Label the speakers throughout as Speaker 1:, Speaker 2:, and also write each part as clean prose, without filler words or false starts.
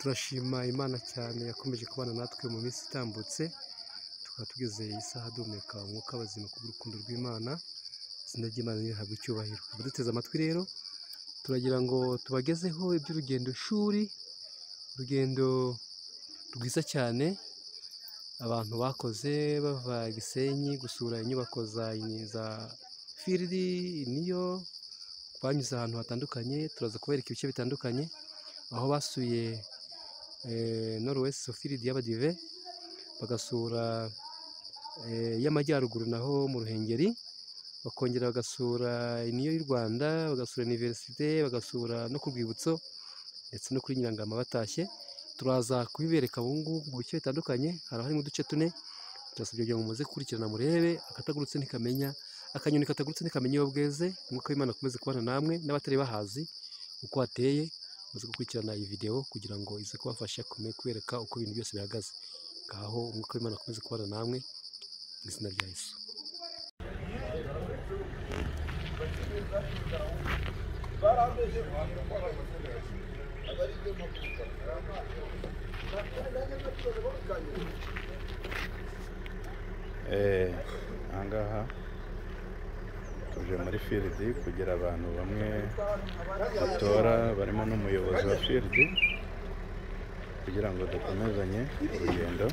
Speaker 1: turashima Imana cyane yakomeje kubana natwe mu minsi itambutse, tukaba tugeze iyi saha duhumeka umwuka w'abazima kubw'urukundo rw'Imana. Izina ry'Imana rihabwe icyubahiro. Abaduteze amatwi rero turagira ngo tubagezeho iby'urugendo shuri, urugendo rwiza cyane abantu bakoze bava Gisenyi gusura inyubako za field niyo banyuze ahantu hatandukanye. Turaza kubereka ibice bitandukanye aho basuye Northwest field y'Abadive, bagasura y'Amajyaruguru naho mu Ruhengeri, bakongera bagasura niyo y'u Rwanda, bagasura universite, bagasura no ku rwibutso ndetse no kuri Nyirangama batashye. Turaza kubibereka bungu mu bice bitandukanye, harimo uduce tune. Turasabye kugira ngo muze gukurikirana murebe. Akatagurutse ntikamenya, akanyoni katagurutse ntikamenya iyo bweze. Umwuka w'Imana akomeze kubana namwe n'abatari bahazi uko hateye, muze gukurikirana iyi video kugira ngo ize kubafasha kubereka uko ibintu byose bihagaze. Ngaho umwuka w'Imana akomeze kubana namwe mu izina rya Yesu.
Speaker 2: Ahangaha tuje muri field kugira abantu bamwe batora, barimo n'umuyobozi wa field, kugira ngo dukomezanye urugendo.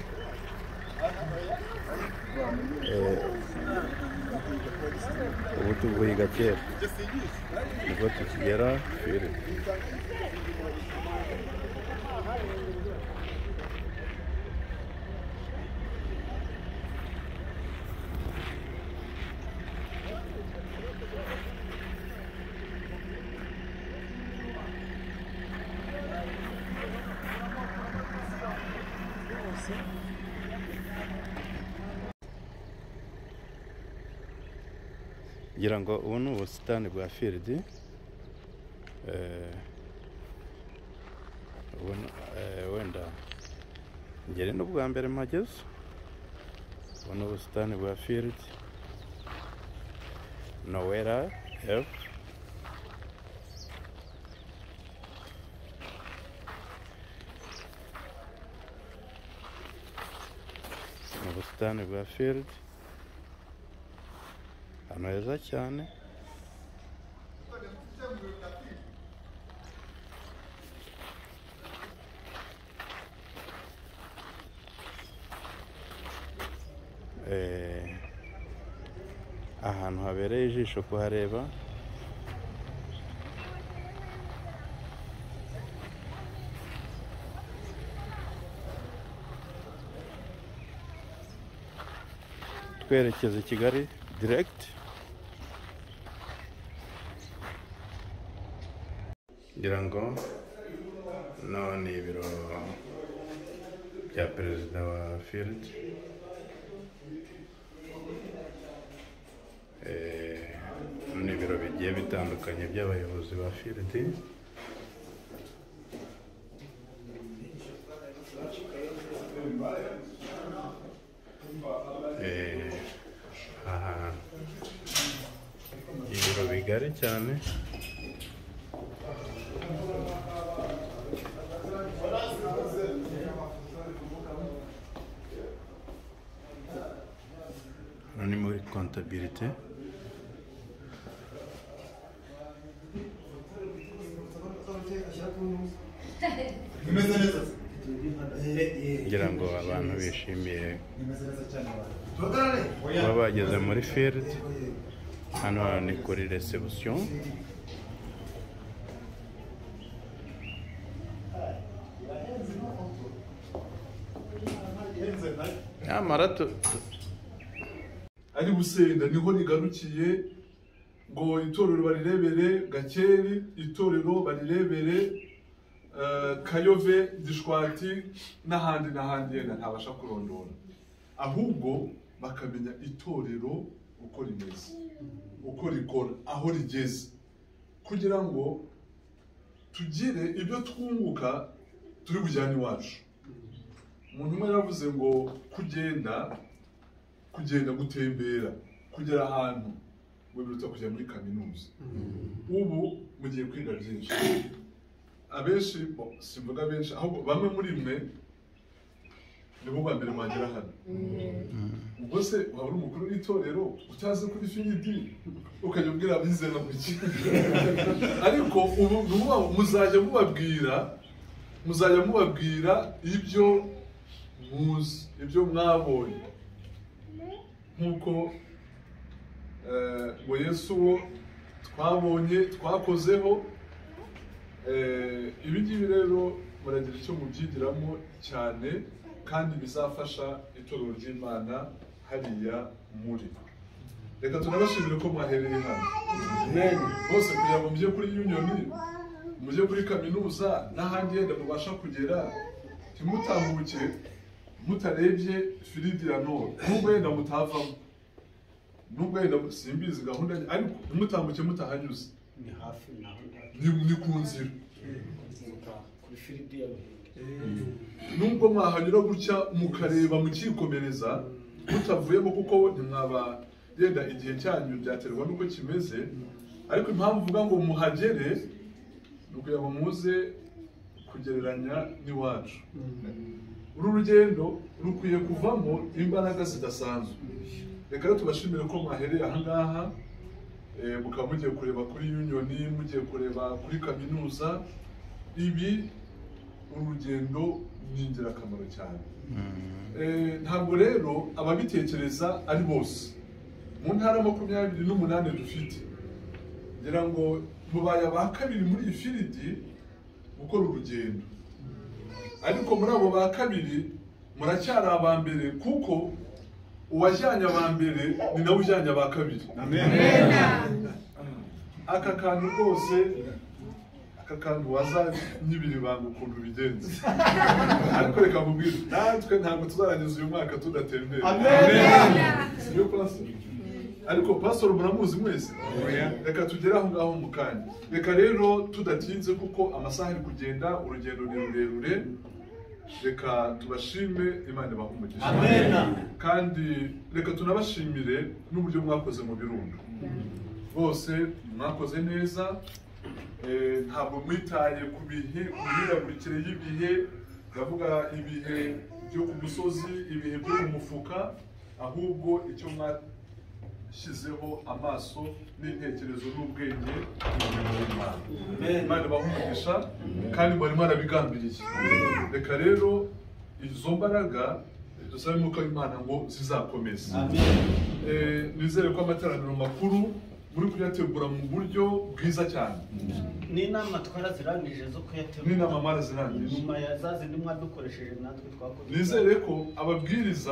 Speaker 2: Ubu tuvuye Gakera nibwo tukigera field. Ngira ngo ubu ni ubusitani bwa field. Wenda ngere n'ubwa mbere mpageze. Ubu ni ubusitani bwa field Nowera F. Ni ubusitani bwa field, ahantu heza cyane. Ahantu habereye ijisho kuhareba. Twerekeza i Kigali direct. Ngira ngo ni ibiro bya perezida wa field. Ni ibiro bigiye bitandukanye by'abayobozi ba field. Ibiro bigari cyane. Ni muri comptabilité. Ngira ngo abantu bishimiye kuba bageze muri field. Hano ni kuri reception.
Speaker 3: Ari Busenda niho rigarukiye ngo itorero barirebere Gakeri, itorero barirebere Kayove, Gishwati n'ahandi yenda ntabasha kurondora, ahubwo bakamenya itorero uko rimeze, uko rikora, aho rigeze, kugira ngo tugire ibyo twunguka turi bujyane iwacu. Umuntu umwe yaravuze ngo kugenda gutembera, kugera ahantu ngo biruta kujya muri kaminuza. Ubu mugiye kwiga byinshi, abenshi simvuga benshi ahubwo bamwe muri mwe nibo bwa mbere mwagera hano. Ubwo se waba uri umukuru w'itorero utazi kuri firidi ukajya ubwira abizera mu kigo. Ariko ubu muzajya mubabwira ibyo muzi, ibyo mwabonye, nk'uko ngo Yesu wo twabonye twakozeho. Ibi ngibi rero muragira icyo mubyigiramo cyane kandi bizafasha itorero ry'Imana hariya muri. Reka tunabashimire ko mwahereye hano. Amen. Bose kugira ngo mujye kuri Union, mujye kuri kaminuza n'ahandi yenda mubasha kugera, ntimutambuke mutarebye firidi ya Nord. Nubwo yenda mutavamo, nubwo yenda simbizi gahunda, ariko ntimutambuke mutahanyuze.
Speaker 4: Ni hafi naho
Speaker 3: ni ku nzira
Speaker 4: kuri firidi ya
Speaker 3: nubwo mwahanyura gutya mukareba mukikomereza mutavuyemo, kuko ntimwaba yenda igihe cyanyu byaterwa n'uko kimeze. Ariko impamvu uvuga ngo muhagere ni ukugira ngo muze kugereranya n'iwacu. Uru rugendo rukwiye kuvamo imbaraga zidasanzwe. Reka rero tubashimire ko mwahereye ahangaha, mukaba mugiye kureba kuri Union, mugiye kureba kuri kaminuza. Ibi urugendo ni ingirakamaro cyane. Ntabwo rero ababitekereza ari bose. Mu ntara 28 dufite, ngira ngo mubaye aba kabiri muri iyi firidi gukora urugendo. Ariko muri abo ba kabiri muracyari aba mbere, kuko uwajyanye aba mbere ni nawe ujyanye aba kabiri. Amen. Aka kantu rwose, aka kantu wazanyibiri banga ukuntu bigenze. Ariko reka mubwire, natwe ntabwo tuzarangiza uyu mwaka tudatembera. Amen. Siyo pastor? Ariko pastor muramuzi mwese. Reka tugere aho ngaho mu kanya. Reka rero tudatinze kuko amasaha ari kugenda, urugendo ni rurerure. Reka tubashime, Imana ibahe umugisha. Amen. Kandi reka tunabashimire n'uburyo mwakoze mu Birundo. Bose mwakoze neza, ntabwo mwitaye ku bihe, ku mihindagurikire y'ibihe, ndavuga ibihe byo ku musozi, ibihe byo mu mufuka, ahubwo icyo mwashyizeho amaso n'intekerezo n'ubwenge n'Imana. Imana ibahe umugisha kandi mwari mwarabigambiriye. Reka rero izo mbaraga dusabe Umwuka w'Imana ngo zizakomeze. Nizere ko amateraniro makuru muri kuyategura mu buryo bwiza cyane.
Speaker 4: N'inama twarazirangije zo kuyategura.
Speaker 3: N'inama mwarazirangije.
Speaker 4: Nyuma ya zazindi mwadukoresheje natwe twakoze.
Speaker 3: Nizere ko ababwiriza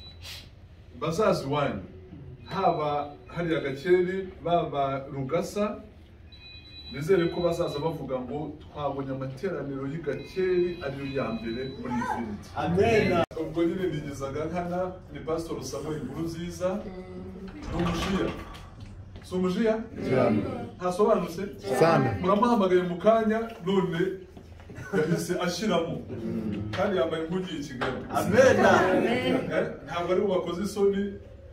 Speaker 3: bazazi wanyu, haba hari Agakeri, baba Rugasa. Nizere ko bazaza bavuga ngo twabonye amateraniro y'Igakeri ariyo ya mbere muri iyi firidi. Amen. Ubwo nyine nigezaga nkana ni Pastor Samuel Nkurunziza n'umushiya. Sumujiya? Ntasobanutse? Sana. Muramuhamagaye mu kanya none yahise ashyiramo. Kandi yambaye nk'ugiye i Kigali. Amen. Ntabwo ari ubakoze isoni,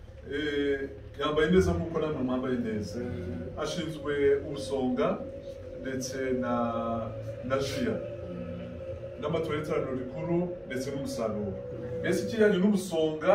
Speaker 3: yambaye neza nk'uko namwe mwambaye neza. Ashinzwe ubusonga ndetse na jiya n'amatora y'iteraniro rikuru ndetse n'umusaruro. Mbese ikijyanye n'ubusonga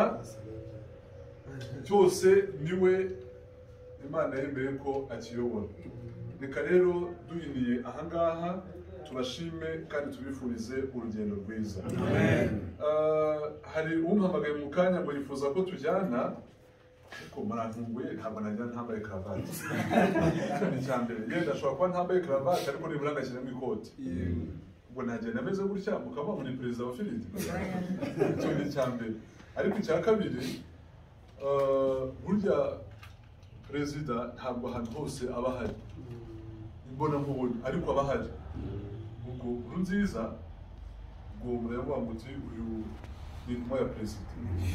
Speaker 3: cyose niwe Imana yemeye ko akiyobora. Reka rero duhiniye ahangaha tubashime kandi tubifurize urugendo rwiza. Amen. Hari umpamagaye mu kanya ngo yifuza ko tujyana, ariko murantunguye, ntabwo najya ntambaye karavati. Ni cyambere, yenda ashobora kuba ntambaye karavati ariko nibura ngashyiramo ikoti. Ubwo nagenda ameze gutya mukaba muri perezida wa firidi. Icyo ni cyambere. Ariko icya kabiri, burya perezida ntabwo ahantu hose aba ahari, imbona nkubona, ariko aba ahari. Ubwo Nkurunziza ubwo muravuga ngo uti uyu ni intumwa ya perezida.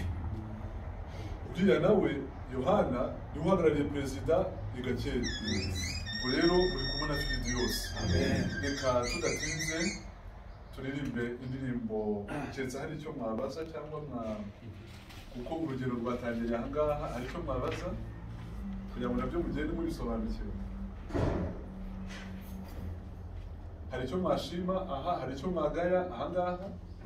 Speaker 3: Uriya nawe Yohana niwe uhagarariye perezida i Gakeri. Ubwo rero uri kumwe na firidi yose. Reka tudatinze turirimbe indirimbo, keretse hari icyo mwabaza cyangwa kuko urugendo rwatangiriye ahangaha, hari icyo mwabaza kugira ngo nabyo mugende mubisobanukirwa. hari icyo mwashima aha, hari icyo mwagaya aha ngaha?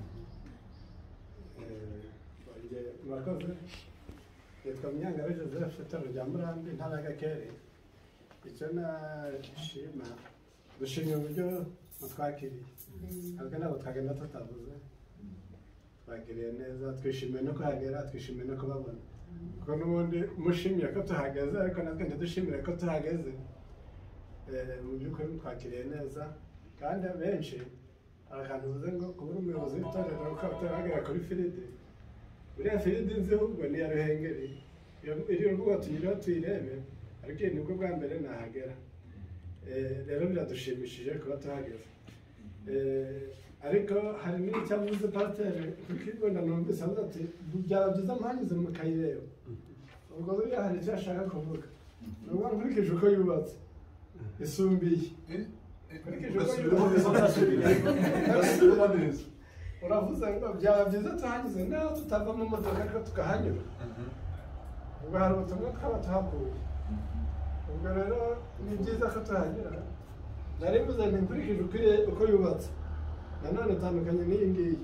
Speaker 5: murakoze. Yitwa Munyangabe Joseph, Itorero rya Murambi, Intara ya Gakere. Icyo nashima, dushimye uburyo mutwakiriye. Ariko ntabwo twagenda tutavuze. Twakiriye neza, twishimiye no kuhagera, twishimiye no kubabona. Kuko n'ubundi mushimiye ko tuhageze, ariko natwe ntidushimire ko tuhageze. Mu by'ukuri twakiriye neza, kandi abenshi hari akantu uvuze ngo kubura umuyobozi w'itorero uko ataragera kuri firidi. Buriya firidi nzi ahubwo ni iya Ruhengeri, iri rubuga tunyuraho tuyirebe, ariko iyi nibwo bwa mbere nahagera. Rero biradushimishije kuba tuhageze. Ariko hari n'icyavuze pasiteri kuko numvise avuga ati byaba byiza muhanyuze mukayireba. Ubwo buriya hari icyo ashaka kuvuga. Ni ukuvuga nkurikije uko yubatse isumbiye. Uravuze ngo byaba byiza tuhanyuze naho tutava mu modoka ariko tukahanyura. Ubwo hari ubutumwa twaba tuhakuye. Ubwo rero ni byiza ko tuhanyura. Nari mvuze nti nkurikije uko yubatse nanone itandukanye n'iyi ngiyi.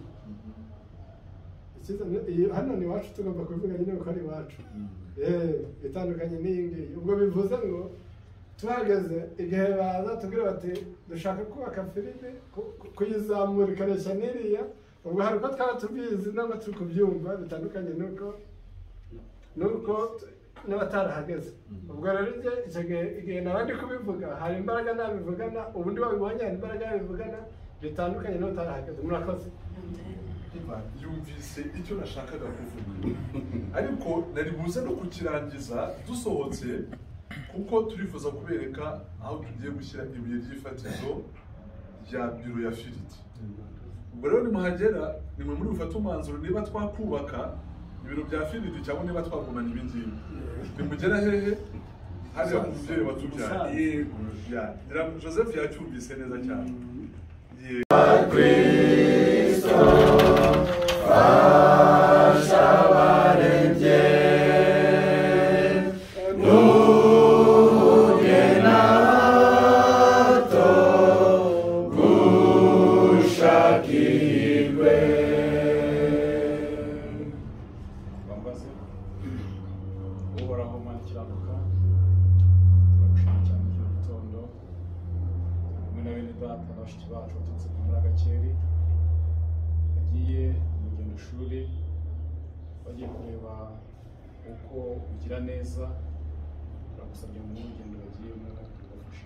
Speaker 5: Hano ni iwacu tugomba kubivuga nyine ko ari iwacu. Itandukanye n'iyi ngiyi. Ubwo bivuze ngo tuhageze igihe baza tubwira bati dushaka kubaka filime kuyizamura ikareshya n'iriya. Ubwo hari uko twaba tubizi ntabwo turi kubyumva bitandukanye nuko n'abatarahageze. Ubwo rero igihe nabandi kubivuga hari imbaraga nabivugana, ubundi wabibonye hari imbaraga nabivugana bitandukanye n'abatarahageze. Murakoze.
Speaker 3: Yumvise icyo nashakaga kuvuga, ariko nari buze no kukirangiza dusohotse, kuko turifuza kubereka aho tugiye gushyira ibuye ry'ifatizo rya biro ya firidi. Ubwo rero nimuhagera nimwe muri bufate umwanzuro niba twakubaka ibiro bya firidi cyangwa niba twagumana ibi ngibi. Nimugera hehe? Hariya ku mubyeyi watubyaye. Joseph yacyumvise neza cyane.
Speaker 6: bagiye kureba uko ugira neza, turagusabye mu rugendo bagiyemo tubafashe.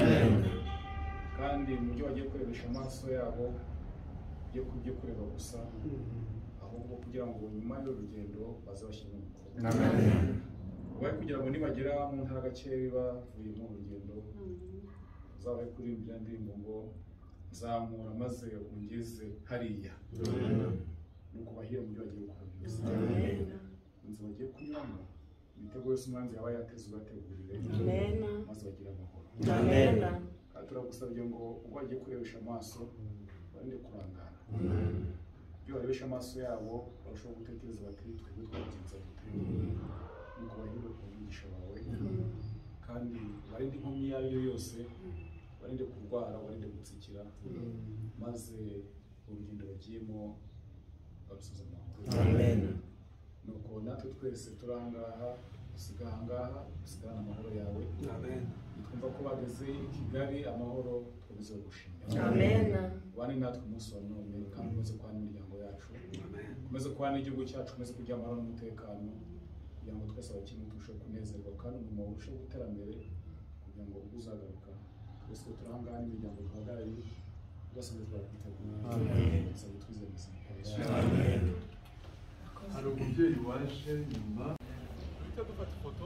Speaker 6: Kandi mu byo bagiye kurebesha amaso yabo byo kureba gusa, ahubwo kugira ngo nyuma y'urugendo bazabashyire mu bikorwa. Bari kugira ngo nibagera mu ntara Gakere bavuye mu rugendo zabaye kurimbira indirimbo ngo nzamura maze ungeze hariya. Nuko bahira mu byo bagiye gukora byose. Inzu bagiye kunyuramo ibitego yose umwanzi yaba yateze ubategurire maze bagira amahoro. Turagusabye ngo ubwo bagiye kurebesha amaso barinde kurangara. Ibyo barebesha amaso yabo barushaho gutekereza bati twebwe twagenza dute. Nuko bahira ku mwigisha wawe kandi barinde inkomyi iyo ari yo yose, barinde kurwara, barinde gutsikira, maze urugendo bagiyemo barusoza amahoro. Nuko natwe twese turangaha dusiga ahangaha dusigana amahoro yawe. Twumva ko bageze i Kigali amahoro twuzuye gushimira. Bane natwe umunsi wa none kandi ukomeze kubana n'imiryango yacu, ukomeze kubana n'igihugu cyacu, ukomeze kugira amahoro n'umutekano, kugira ngo twese abakiri turusheho kunezerwa kandi umurimo urusheho gutera imbere, kugira ngo uzagaruka twese turangaha n'imiryango duhagarariye tugasanzwe twakwitegura. Tuzabe twizeye ubuzima.
Speaker 3: Hari umubyeyi waje nyuma uhita dufata ifoto.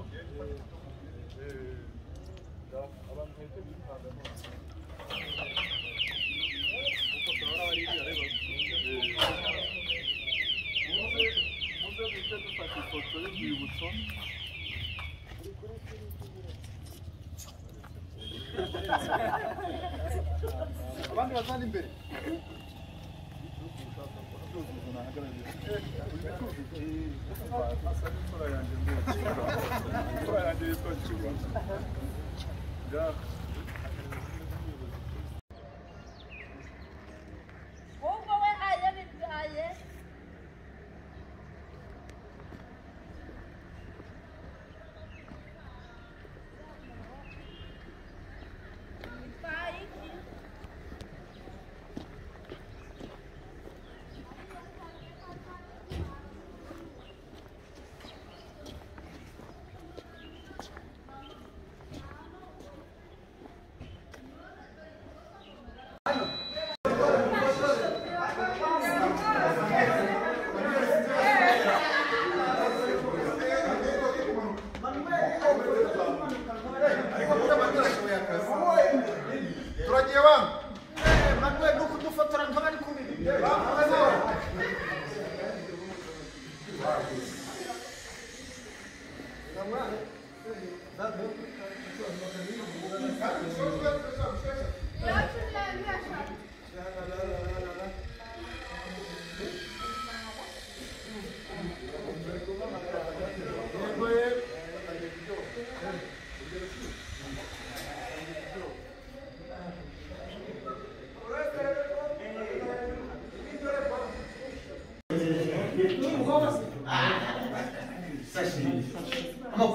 Speaker 3: Abantu bahita bitanga nose kuko turabona bari areba muze duhita dufata ifoto y'urwibutso. Abandi bazana imbere.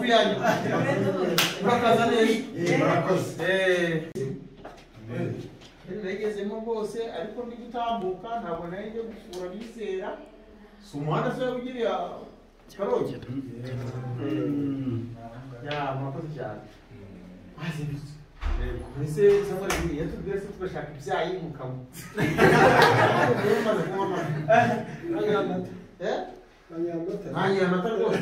Speaker 7: yanyu murakaza neza
Speaker 8: murakoze
Speaker 7: nagezemo rwose ariko ndi gutambuka ntabwo nari njye gusura bizera si umuhanda se ugiriye karongi murakoze cyane mwazindutse ese samara biriya tubwire se tugashaka ibyayi mukamo umaze kunywa amata nangira amata rwose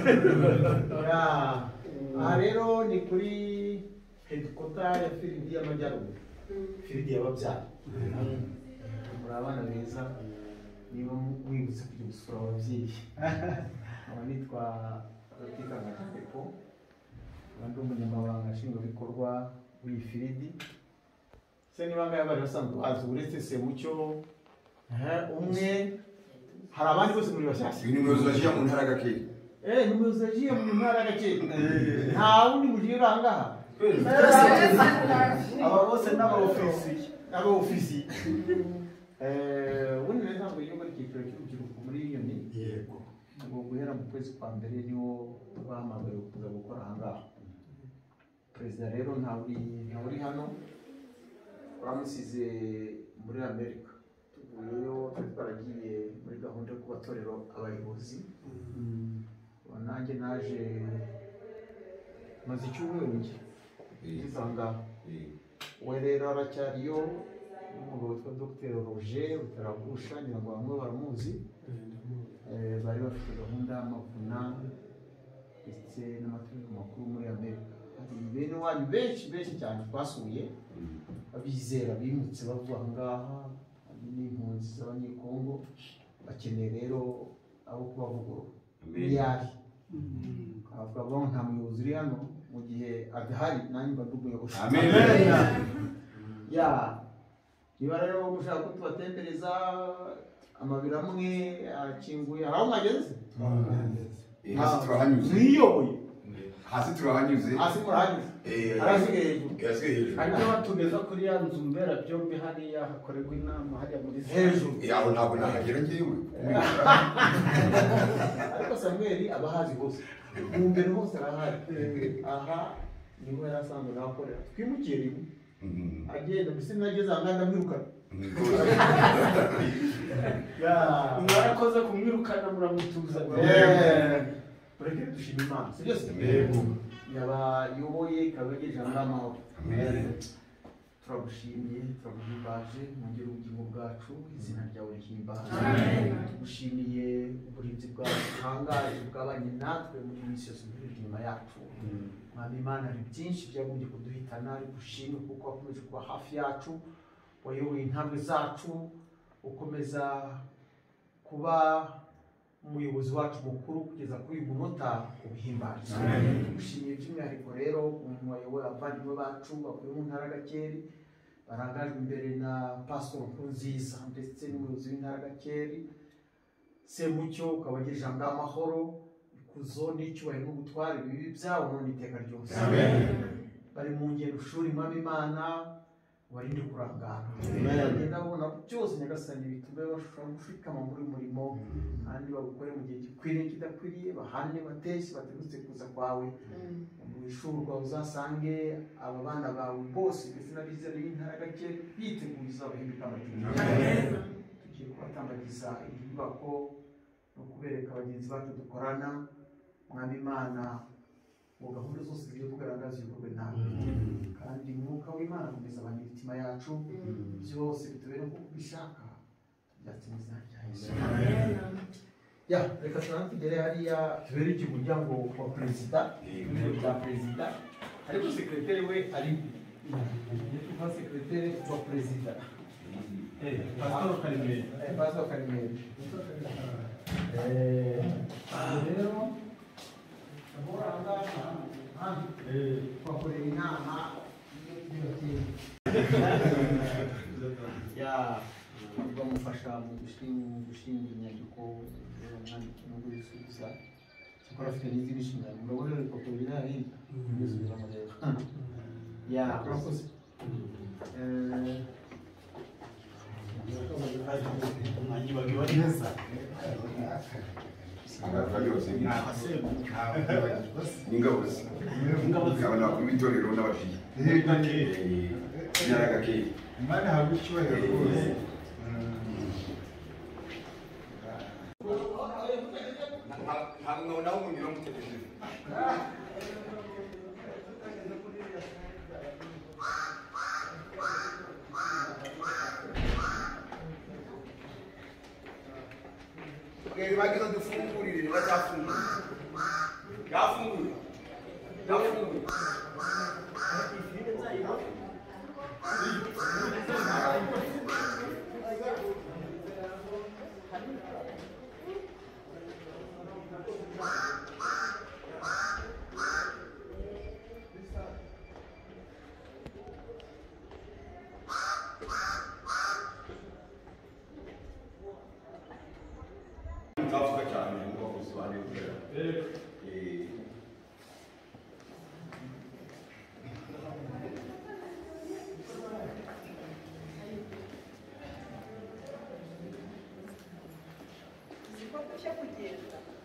Speaker 7: aha rero ni kuri hedikota ya firidi y'amajyaruguru firidi y'ababyaye muri abana beza niba wibutse kujya gusura ababyeyi aba nitwa Rutikanganyako ndi umunyamabanga nshingwabikorwa w'iyi firidi se niba ngaya bari basanzwe bazi uretse Semucyo umwe hari abandi bose muri bashyashya
Speaker 8: ni umuyobozi wagiye mu ntara gake
Speaker 7: ni umuyobozi wagiye mu ntara gake nta wundi mugiye urangaha aba bose n'abaofisiye ubundi rero ntabwo iyo bari icyiciro cy'urubyiruko muri yoni yego ngo guhera mu kwezi kwa mbere niwo bahamagaye kuza gukora ahangaha perezida rero ntawuri hano twamusize muri Amerika tuvuyeyo twari twaragiye muri gahunda yo kubatorera abayobozi nanjye naje maze icyumweru ngizanga we rero aracyariyo n'umugabo witwa Dr Roger Utaragusha ngira ngo bamwe baramuzi bari bafite gahunda y'amavuna ndetse n'amatorero makuru muri Amerika bene wanyu benshi cyane twasuye abizera bimutse bavuga ahangaha n'impunzi z'abanyekongo bakeneye rero abo kubavugurura miliyari avuga ngo nta muyobozi uri hano mu gihe adahari nanjye mba ndi umuyobozi niba rero mushaka ko tubatembereza amabiro amwe akinguye hari aho mwageze
Speaker 8: hasi turahanyuze
Speaker 7: mwiyoboye
Speaker 8: hasi turahanyuze
Speaker 7: hasi murahanyuze arasigaye hejuru
Speaker 4: hanyuma batugeza kuri ya nzu mberabyombi hariya hakorerwa inama hariya muri
Speaker 7: hejuru
Speaker 8: aho ntabwo nahagera ngewe
Speaker 7: ariko Samuel aba ahazi hose mu mbere hose arahari aha niho yari asanzwe nakorera twimukiye rimwe agenda mbese nageze aha ngaha ndamwirukana
Speaker 4: mwarakoze kumwirukana muramutuza
Speaker 7: mureke dushima Imana si byose yabayoboye ikaba yagejeje aha ngaha amahoro turagushimiye turaguhimbaje mwongere ubugingo bwacu izina ryawe rihimbaje tugushimiye uburinzi bwawe butangaje bwabanye natwe muri minsi yose muri inyuma yacu mwami Imana hari byinshi byagombye kuduhitana ariko ushimwe kuko wakomeje kuba hafi yacu wayoboye intambwe zacu ukomeza kuba umuyobozi wacu mukuru kugeza kuri uyu munota ubihimbaje tugushimiye by'umwihariko rero umuntu wayoboye abavandimwe bacu bavuye mu ntara Gakeri barangajwe imbere na Pastor Nkurunziza ndetse n'umuyobozi w'intara Gakeri Semucyo ukabagejeje ahangaha amahoro ikuzo n'icyubahiro n'ubutware bibi byawo none iteka ryose bari mu ngendo shuri mwami Imana warinde kurangara bagenda babona byose nyagasani bitume bashobora gushikama muri murimo kandi bagukore mu gihe gikwiriye kidakwiriye bahane bateshye bategutse kuza kwawe mu ishuri rwawe uzasange aba bana bawe bose ndetse n'abizera y'intara Gake biteguye uzabahinduka amategeko tugiye kubatambagiza iyi nyubako no kubereka bagenzi bacu dukorana mwami Imana mu gahunda zose zigiye kugaragaza ibikorwa nawe kandi umwuka w'Imana akomeza abantu imitima yacu byose bitubere nk'uko ubishaka tubyatse mu izina rya Yesu reka tugere hariya tubere umuryango wa perezida ibiro bya perezida ariko sekreteri we ari tuva sekreteri wa perezida Pastor Karimeri rero twakorera inama bamufasha mu gushinga inyandiko umwandiko no kuyisubiza cyakora afite n'izindi nshingano murabona urupapuro biri hariya mwisubiza mureba murakoze
Speaker 8: agafa yose n'ingabo ze abana bakuru b'itorero n'ababyeyi nyaragakeye
Speaker 9: imana habwe icyubahiro rwose
Speaker 8: ntabwo nawe umuntu uramutegereje bagize dufungurire bazafungura yafungura nzavuga cyane ngo bagusobanurire
Speaker 10: Siko kushya kugenda